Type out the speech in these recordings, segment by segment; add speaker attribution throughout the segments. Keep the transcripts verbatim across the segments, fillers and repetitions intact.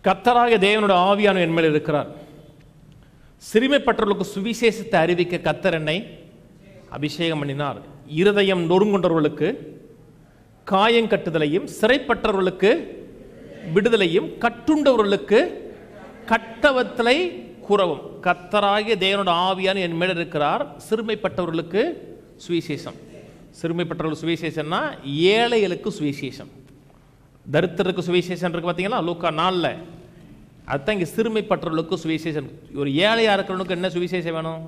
Speaker 1: கர்த்தராகிய தேவனுடைய ஆவியானவர் என் மேல் இருக்கிறார். சிறுமைப்பட்டவர்களுக்கு சுவிசேஷத்தை அறிவிக்க கர்த்தர் என்னை அபிஷேகம் பண்ணினார். இருதயம் நொறுங்குண்டவர்களுக்கு காயம் கட்டுதலையும், சிறைப்பட்டவர்களுக்கு விடுதலையும், கட்டுண்டவர்களுக்கு கட்டவத்தலை கூறவும். கர்த்தராகிய தேவனுடைய ஆவியானவர் என் மேல் இருக்கிறார். சிறுமைப்பட்டவர்களுக்கு சுவிசேஷம். சிறுமைப்பட்டவர்களுக்கு சுவிசேஷம்னா ஏழைகளுக்கு சுவிசேஷம். தரித்திரருக்கு சுவிசேஷம் இருக்கு பார்த்தீங்களா, லூக்கா நாலில். அதுதான் இங்கே சிறுமைப்பட்டவர்களுக்கு சுவிசேஷம். ஒரு ஏழையாக இருக்கிறவனுக்கு என்ன சுவிசேஷம் வேணும்?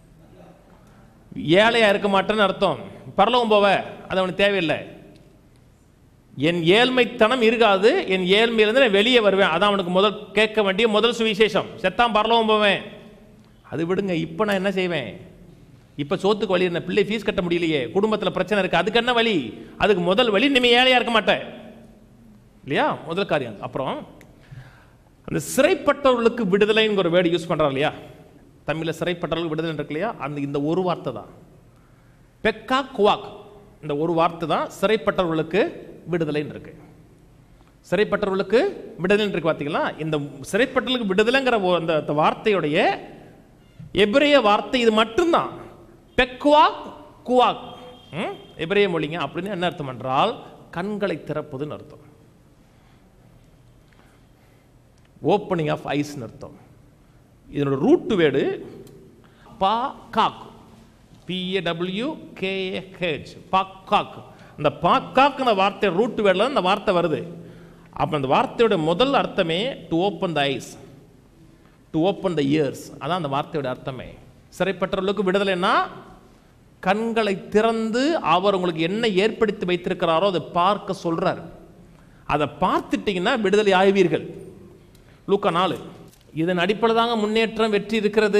Speaker 1: ஏழையாக இருக்க மாட்டேன்னு அர்த்தம். பரலோகம் போவ, அது அவனுக்கு தேவையில்லை. என் ஏழ்மைத்தனம் இருக்காது, என் ஏழ்மையிலிருந்து நான் வெளியே வருவேன், அதான் அவனுக்கு முதல் கேட்க வேண்டிய முதல் சுவிசேஷம். செத்தான் பரலோகம் போவேன், அது விடுங்க. இப்போ நான் என்ன செய்வேன்? இப்போ சோத்துக்கு வழி என்ன? பிள்ளை ஃபீஸ் கட்ட முடியலையே, குடும்பத்தில் பிரச்சனை இருக்குது, அதுக்கு என்ன வழி? அதுக்கு முதல் வழி இனிமேல் ஏழையாக இருக்க மாட்டேன் இல்லையா? முதல் காரியம். அப்புறம் அந்த சிறைப்பட்டவர்களுக்கு விடுதலைங்கிற ஒரு வேர்டு யூஸ் பண்ணுறாரு இல்லையா? தமிழில் சிறைப்பட்டவர்களுக்கு விடுதலை இருக்கு இல்லையா? அந்த இந்த ஒரு வார்த்தை தான் பெக்கா குவாக். இந்த ஒரு வார்த்தை தான் சிறைப்பட்டவர்களுக்கு விடுதலைன்னு இருக்கு. சிறைப்பட்டவர்களுக்கு விடுதலை இருக்கு பார்த்தீங்களா? இந்த சிறைப்பட்டவர்களுக்கு விடுதலைங்கிற அந்த வார்த்தையுடைய எபிரேய வார்த்தை இது மட்டும்தான். பெக்குவாக் குவாக் எபிரேய மொழிங்க. அப்படின்னு என்ன அர்த்தம் என்றால் கண்களை திறப்பதுன்னு அர்த்தம். ஓப்பனிங் ஆஃப் ஐஸ்ன்னு அர்த்தம். இதனோட ரூட் வேர்டு பா காக், பிஏடபிள்யூ கேஏஹெச், பாக்காக். இந்த பாக்காக்குன வார்த்தை ரூட் வேர்டில் இந்த வார்த்தை வருது. அப்போ அந்த வார்த்தையோட முதல் அர்த்தமே to open the eyes, to open the ears. அதான் அந்த வார்த்தையோட அர்த்தமே. சிறைப்பட்டவர்களுக்கு விடுதலைன்னா கண்களை திறந்து அவர் உங்களுக்கு என்ன ஏற்படுத்தி வைத்திருக்கிறாரோ அதை பார்க்க சொல்றார். அதை பார்த்துட்டீங்கன்னா விடுதலை ஆய்வீர்கள். லூக்கா நாலு. இதன் அடிப்படை தாங்க முன்னேற்றம் வெற்றி இருக்கிறது.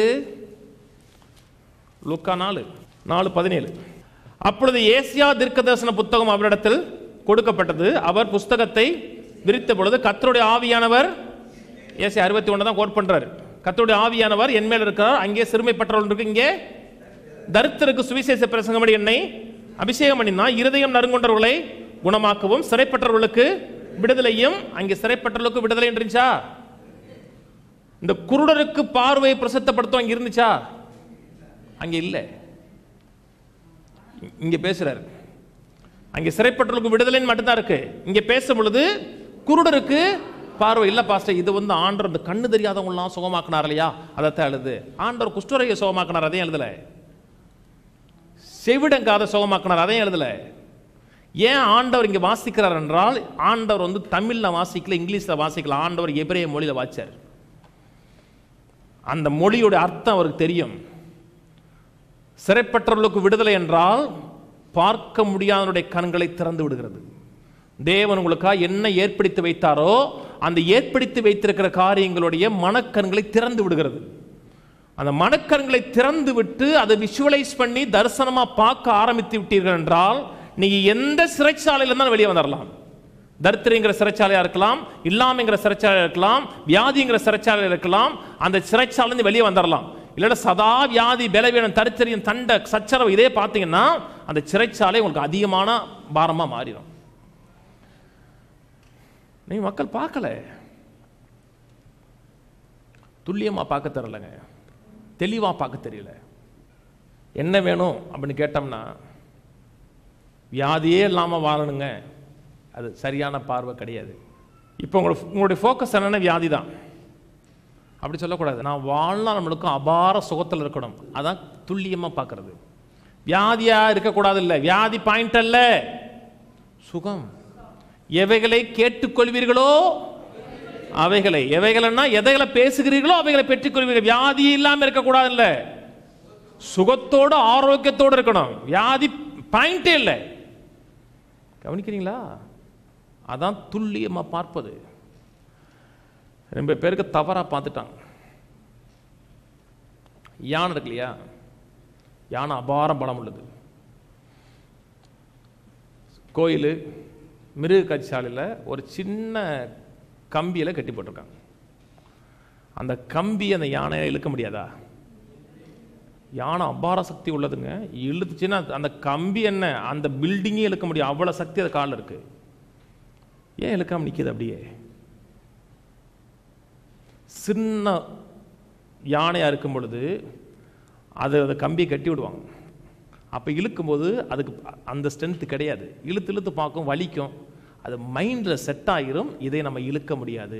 Speaker 1: லூக்கா நாலு நாலு பதினேழு. அப்பொழுது ஏசியா தீர்க்கதரிசன புத்தகம் அவரிடத்தில் கொடுக்கப்பட்டது. அவர் புஸ்தகத்தை விரித்த பொழுது கர்த்தருடைய ஆவியானவர், ஏசியா அறுபத்தி ஒன்று தான் கோட் பண்றாரு, கர்த்தருடைய ஆவியானவர் என் மேல் இருக்கிறார். அங்கே சிறுமைப்பட்டவர்களுக்கு, இங்கே தரித்திரருக்கு சுவிசேஷ பிரசங்கப்படி என்னை அபிஷேகம் பண்ணினார். இருதயம் நறுங்குண்டவர்களை குணமாக்கவும், சிறைப்பட்டவர்களுக்கு விடுதலையும். அங்கே சிறைப்பட்டவர்களுக்கு விடுதலை இருந்துச்சா? இந்த குருடருக்கு பார்வையை பிரசித்தப்படுத்தும் அங்கே இருந்துச்சா? அங்கே இல்லை. இங்கே பேசுறாரு. அங்கே சிறைப்பட்டவர்களுக்கு விடுதலைன்னு மட்டும்தான் இருக்கு. இங்கே பேசும் பொழுது குருடருக்கு பார்வை இல்லை. பாஸ்டர், இது வந்து ஆண்டவர் இந்த கண்ணு தெரியாதவங்களாம் சுகமாக்கினார் இல்லையா, அதைத்தான் எழுது. ஆண்டவர் குஷ்டரோகியை சுகமாக்கினார், அதையும் எழுதல. செவிடங்காத சுகமாக்கினார், அதையும் எழுதல. ஏன் ஆண்டவர் இங்கே வாசிக்கிறார் என்றால், ஆண்டவர் வந்து தமிழில் வாசிக்கல, இங்கிலீஷில் வாசிக்கல. ஆண்டவர் எபிரேய மொழியில் வாசிச்சார். அந்த மொழியோட அர்த்தம் அவருக்கு தெரியும். சிறைப்பட்டவர்களுக்கு விடுதலை என்றால் பார்க்க முடியாதவருடைய கண்களை திறந்து விடுகிறது. தேவன் உங்களுக்காக என்ன ஏற்படுத்தி வைத்தாரோ அந்த ஏற்படுத்தி வைத்திருக்கிற காரியங்களுடைய மனக்கண்களை திறந்து விடுகிறது. அந்த மனக்கண்களை திறந்து விட்டு அதை விஷுவலைஸ் பண்ணி தரிசனமா பார்க்க ஆரம்பித்து விட்டீர்கள் என்றால் நீங்க எந்த சிறைச்சாலையில இருந்தாலும் வெளியே வந்துடலாம். தரித்திரங்கிற சிறைச்சாலையா இருக்கலாம், இல்லாமங்கிற சிறைச்சாலையா இருக்கலாம், வியாதிங்கிற சிறைச்சாலையா இருக்கலாம். அந்த சிறைச்சாலையிலிருந்து வெளியே வந்துடலாம். இல்லைன்னா சதா வியாதி, பலவீனம், தரித்திரியம், தண்டை, சச்சரவு இதே பார்த்தீங்கன்னா அந்த சிறைச்சாலை உங்களுக்கு அதிகமான பாரமா மாறிடும். நீ மக்கள் பார்க்கல, துல்லியமா பார்க்க தெரியலங்க, தெளிவா பார்க்க தெரியல. என்ன வேணும் அப்படின்னு கேட்டோம்னா வியாதியே இல்லாமல் வாழணுங்க, அது சரியான பார்வை கிடையாது. இப்போ உங்களோட உங்களுடைய ஃபோக்கஸ் என்னென்ன? வியாதி தான். அப்படி சொல்லக்கூடாது. நான் வாழ்நாள் நம்மளுக்கும் அபார சுகத்தில் இருக்கணும், அதான் துல்லியமாக பார்க்கறது. வியாதியாக இருக்கக்கூடாது. இல்லை, வியாதி பாயிண்ட் அல்ல, சுகம். எவைகளை கேட்டுக்கொள்வீர்களோ அவைகளை, எவைகள்னா எதைகளை பேசுகிறீர்களோ அவைகளை பெற்றுக்கொள்வீர்கள். வியாதி இல்லாமல் இருக்கக்கூடாது, இல்லை, சுகத்தோடு ஆரோக்கியத்தோடு இருக்கணும். வியாதி பாயிண்டே இல்லை. கவனிக்கிறீங்களா? அதான் துல்லியமாக பார்ப்பது. ரொம்ப பேருக்கு தவறாக பார்த்துட்டாங்க. யானை இருக்கு இல்லையா, யானை அபாரம் பலம் உள்ளது. கோயில் மிருக காட்சிசாலையில் ஒரு சின்ன கம்பியில் கட்டி போட்டிருக்காங்க. அந்த கம்பி அந்த யானையை இழுக்க முடியாதா? யானை அபார சக்தி உள்ளதுங்க. இழுத்துச்சுன்னா அந்த கம்பி என்ன, அந்த பில்டிங்கே இழுக்க முடியும், அவ்வளோ சக்தி அது காலில் இருக்கு. ஏன் இழுக்காம நிற்கிது அப்படியே? சின்ன யானையாக இருக்கும் பொழுது அது அதை கம்பி கட்டி விடுவாங்க. அப்போ இழுக்கும்போது அதுக்கு அந்த ஸ்ட்ரென்த்து கிடையாது. இழுத்து இழுத்து பார்க்கும், வலிக்கும். அது மைண்டில் செட் ஆகிரும், இதை நம்ம இழுக்க முடியாது.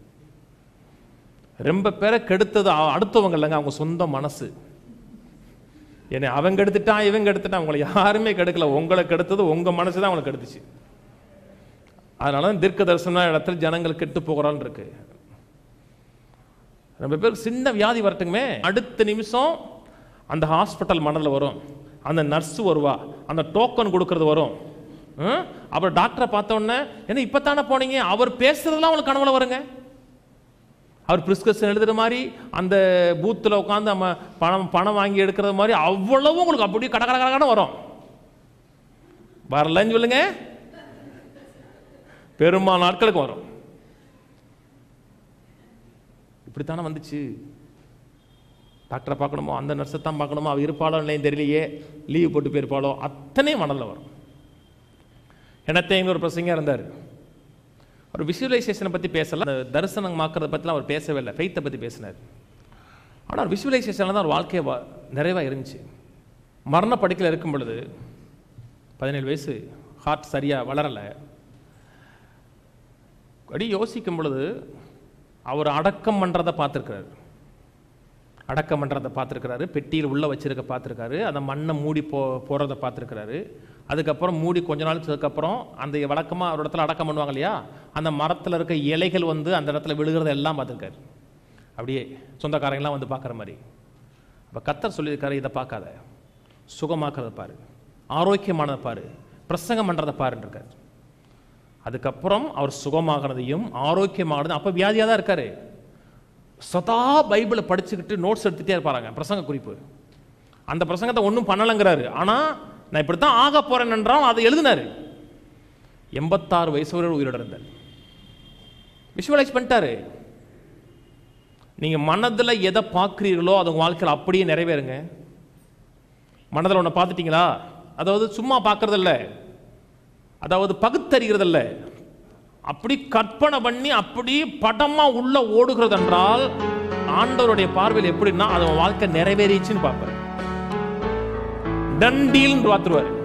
Speaker 1: ரொம்ப பேரை கெடுத்தது அடுத்தவங்க இல்லைங்க, அவங்க சொந்த மனசு. ஏன்னா அவங்க எடுத்துட்டான் இவங்க எடுத்துட்டான், அவங்களை யாருமே கெடுக்கல. உங்களை கெடுத்தது உங்கள் மனசு தான் அவங்களை கெடுத்துச்சு. அதனால தான் தீர்க்க தரிசன இடத்துல ஜனங்கள் கெட்டு போகிறான்னு இருக்கு. ரொம்ப பேருக்கு சின்ன வியாதி வரட்டுமே, அடுத்த நிமிஷம் அந்த ஹாஸ்பிட்டல் மனதில் வரும், அந்த நர்ஸு வருவா, அந்த டோக்கன் கொடுக்கறது வரும். அப்புறம் டாக்டரை பார்த்த உடனே என்ன இப்போ தானே போனீங்க, அவர் பேசுறதுலாம் அவங்களுக்கு கனவுல வருங்க. அவர் பிரிஸ்கிரிப்ஷன் எழுதுற மாதிரி, அந்த பூத்தில் உட்காந்து நம்ம பணம் பணம் வாங்கி எடுக்கிறது மாதிரி அவ்வளவும் உங்களுக்கு அப்படியே கட கட கடன்னு வரும். வரலன்னு சொல்லுங்க, பெரும்பாலும் நாட்களுக்கு வரும். இப்படித்தானே வந்துச்சு. டாக்டரை பார்க்கணுமோ, அந்த நர்ஸை தான் பார்க்கணுமோ, அவள் இருப்பாளோ இல்லைன்னு தெரியலையே, லீவ் போட்டு போயிருப்பாளோ, அத்தனை மனதில் வரும். என்னத்தை ஒரு பிரசங்க இருந்தார், ஒரு விஷுவலைசேஷனை பற்றி பேசலாம், அந்த தரிசனமாக்குறதை பற்றிலாம் அவர் பேசவே இல்லை, ஃபெய்த்தை பற்றி பேசினார். ஆனால் விஷுவலைசேஷனில் தான் ஒரு வாழ்க்கையை நிறைவாக இருந்துச்சு. மரண படுக்கையில் இருக்கும் பொழுது பதினேழு வயசு, ஹார்ட் சரியாக வளரலை. அப்படி யோசிக்கும் பொழுது அவர் அடக்கம் பண்ணுறதை பார்த்துருக்கிறார், அடக்கம் பண்ணுறதை பார்த்துருக்கிறாரு, பெட்டியில் உள்ளே வச்சிருக்க பார்த்துருக்காரு, அந்த மண்ணை மூடி போ போகிறத பார்த்துருக்கிறாரு. அதுக்கப்புறம் மூடி கொஞ்ச நாளுக்கு அப்புறம் அந்த வழக்கமாக ஒரு இடத்துல அடக்கம் பண்ணுவாங்க இல்லையா, அந்த மரத்தில் இருக்க இலைகள் வந்து அந்த இடத்துல விழுகிறத எல்லாம் பார்த்துருக்காரு. அப்படியே சொந்தக்காரங்களாம் வந்து பார்க்குற மாதிரி. அப்போ கர்த்தர் சொல்லியிருக்காரு, இதை பார்க்காத, சுகமாக்கிறத பாரு, ஆரோக்கியமானதை பாரு, பிரசங்கம் பண்ணுறதை பாருன்னு இருக்காரு. அதுக்கப்புறம் அவர் சுகமாகிறதையும் ஆரோக்கியமானது, அப்போ வியாதியாக தான் இருக்காரு. சதா பைபிளை படிச்சுக்கிட்டு நோட்ஸ் எடுத்துகிட்டே இருப்பாங்க, பிரசங்க குறிப்பு. அந்த பிரசங்கத்தை ஒன்றும் பண்ணலைங்கிறாரு, ஆனால் நான் இப்படித்தான் ஆக போறேன் என்றால் அதை எழுதினாரு. எண்பத்தாறு வயசு வரை உயிரோட இருந்தார். விஷுவலைஸ் பண்ணிட்டாரு. நீங்க மனதில் எதை பார்க்குறீர்களோ அது உங்க வாழ்க்கையில் அப்படியே நிறைவேறுங்க. மனதில் ஒன்று பார்த்துட்டீங்களா, அதாவது சும்மா பார்க்கறது இல்லை, அதாவது பகுத்தறிகிறது இல்லை, அப்படி கற்பனை பண்ணி அப்படி படமா உள்ள ஓடுகிறது என்றால் ஆண்டவருடைய பார்வையில் எப்படின்னா அது வாழ்க்கை நிறைவேறிச்சுன்னு பார்ப்பாரு. டண்டீல்னு பார்த்துருவாரு.